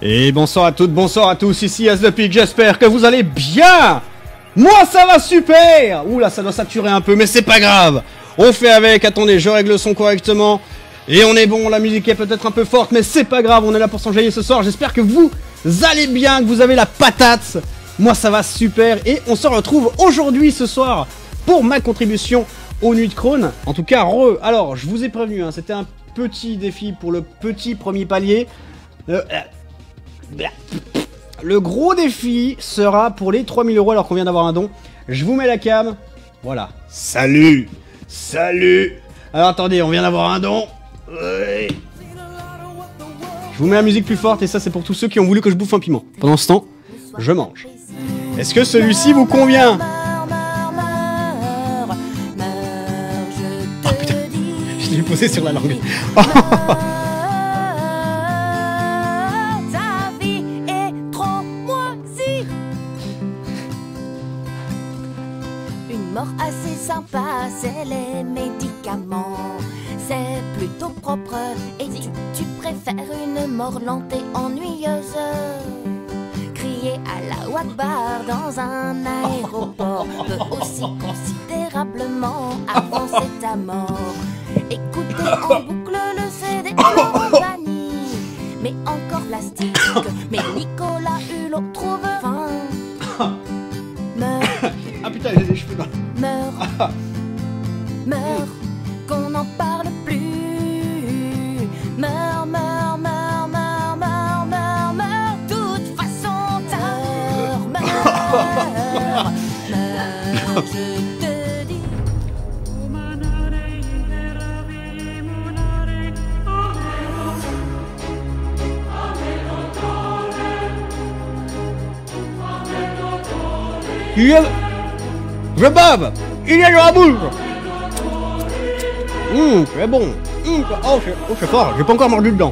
Et bonsoir à toutes, bonsoir à tous, ici AsThePig, j'espère que vous allez bien. Moi ça va super. Oula, ça doit saturer un peu, mais c'est pas grave. On fait avec, attendez, je règle le son correctement. Et on est bon, la musique est peut-être un peu forte, mais c'est pas grave, on est là pour s'enjailler ce soir. J'espère que vous allez bien, que vous avez la patate. Moi ça va super, et on se retrouve aujourd'hui, ce soir, pour ma contribution aux Nuits de Crone. En tout cas, alors, je vous ai prévenu, hein, c'était un petit défi pour le petit premier palier. Le gros défi sera pour les 3000 € alors qu'on vient d'avoir un don. Je vous mets la cam. Voilà. Salut. Salut. Alors attendez, on vient d'avoir un don. Ouais. Je vous mets la musique plus forte et ça c'est pour tous ceux qui ont voulu que je bouffe un piment. Pendant ce temps, je mange. Est-ce que celui-ci vous convient? Oh putain, je l'ai posé sur la langue. Assez sympa, c'est les médicaments. C'est plutôt propre. Et tu préfères une mort lente et ennuyeuse? Crier à la Wakbar dans un aéroport peut aussi considérablement avancer ta mort. Écouter en boucle le CD de compagnie, mais encore plastique. Mais Nicolas Hulot trouve fin. Meurs. Ah putain, j'ai des cheveux dans... Meurs, meurs, qu'on n'en parle plus. Meurs, meurs, meurs, meurs, meurs, meurs, meurs. Toute façon, meurs, meurs, meurs, je te dis. Je bave. Il est dans la bouche. C'est bon. Oh, c'est fort. J'ai pas encore mordu dedans.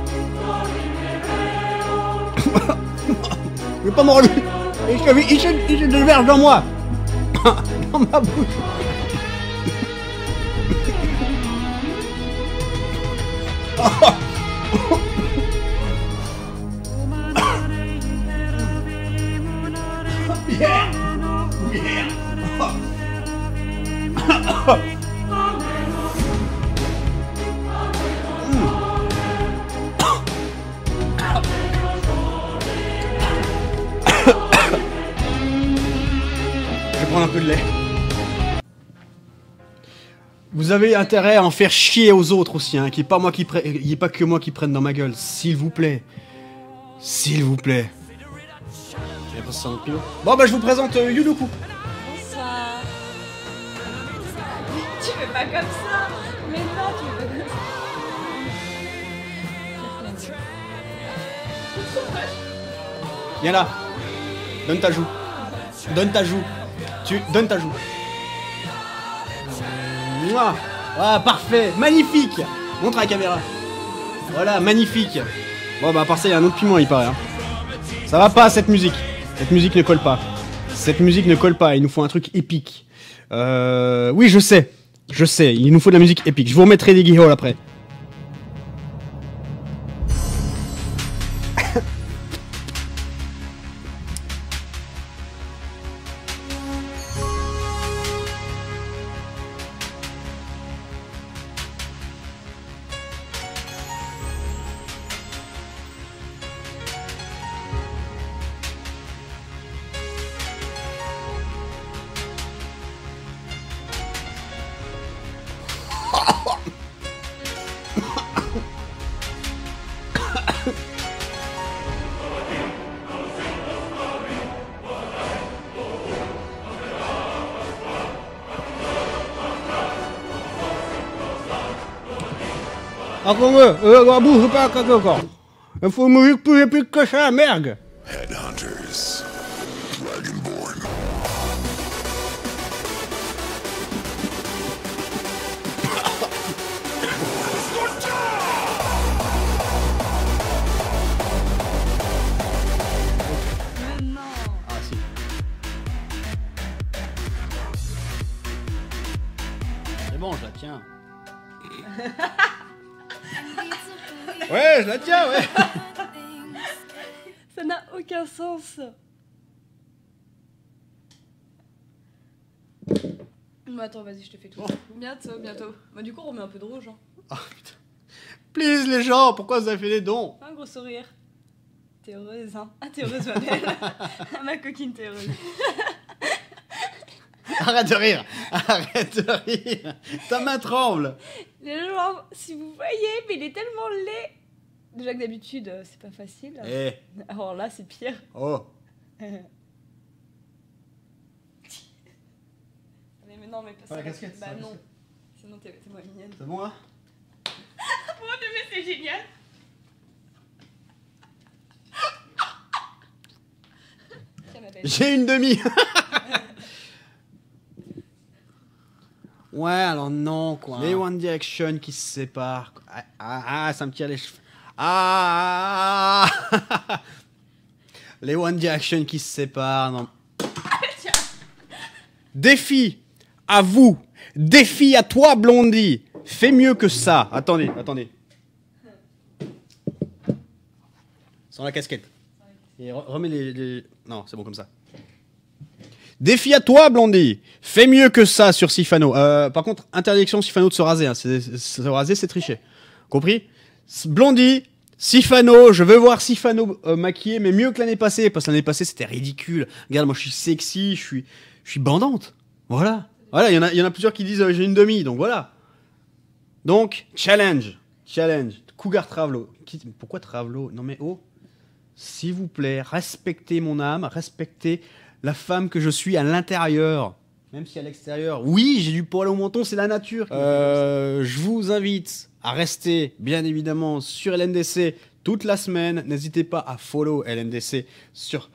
J'ai pas mordu. Il se déverse dans moi. Dans ma bouche. Yeah. Yeah. Je vais prendre un peu de lait. Vous avez intérêt à en faire chier aux autres aussi, hein, qu'il n'y ait pas que moi qui prenne dans ma gueule, s'il vous plaît. S'il vous plaît. Bon bah je vous présente Yudoku. Bonsoir. Tu fais pas comme ça. Mais non, tu fais pas comme ça. Viens là. Donne ta joue. Donne ta joue. Donne ta joue. Mouah. Ah parfait. Magnifique. Montre à la caméra. Voilà, magnifique. Bon bah à part ça, il y a un autre piment il paraît. Hein. Ça va pas cette musique. Cette musique ne colle pas. Cette musique ne colle pas. Il nous faut un truc épique. Oui, je sais. Je sais. Il nous faut de la musique épique. Je vous remettrai des guillemets après. La bouche, pas encore. Il faut mourir plus que ça, merde. Headhunters, Dragonborn. Ah si. C'est bon, je la tiens. Ouais, je la tiens, ouais. Ça n'a aucun sens. Bon, attends, vas-y, je te fais tout. Bientôt, bientôt. Bah, du coup, on remet un peu de rouge. Hein. Oh putain. Please les gens, pourquoi vous avez fait des dons? Un gros sourire. T'es heureuse, hein? Ah, t'es heureuse, ma belle. Ma coquine, t'es heureuse. Arrête de rire. Arrête de rire. Ta main tremble. Les gens, si vous voyez, mais il est tellement laid. Déjà que d'habitude, c'est pas facile. Eh. Alors là, c'est pire. Oh. Mais non, mais pas Pas ça. la casquette, Bah ça, la non. casquette. Sinon, t'es moins mignonne. C'est bon là? Oh, mais c'est génial. Tiens, ma belle. J'ai une demi. Ouais, alors non, quoi. Les One Direction qui se séparent. Ça me tire les cheveux. Les One Direction qui se séparent, non. Défi à vous. Défi à toi, Blondie. Fais mieux que ça. Attendez. Sans la casquette. Et remets les... Non, c'est bon comme ça. Défi à toi, Blondie. Fais mieux que ça sur Sifano. Par contre, interdiction Sifano de se raser. Hein. Se raser, c'est tricher. Compris? Blondie, Sifano, je veux voir Sifano maquillé, mais mieux que l'année passée. Parce que l'année passée, c'était ridicule. Regarde, moi, je suis sexy, je suis bandante. Voilà. Voilà, il y en a plusieurs qui disent j'ai une demi, donc voilà. Donc, challenge. Cougar Travelo. Pourquoi Travelo? Non mais oh, s'il vous plaît, respectez mon âme, respectez la femme que je suis à l'intérieur. Même si à l'extérieur, oui, j'ai du poil au menton, c'est la nature. Je vous invite à rester, bien évidemment, sur LNDC toute la semaine. N'hésitez pas à follow LNDC sur...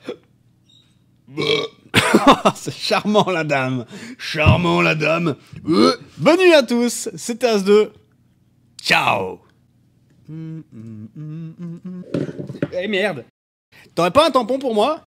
C'est charmant la dame. Bonne nuit à tous, c'était As2. Ciao. Eh merde. T'aurais pas un tampon pour moi?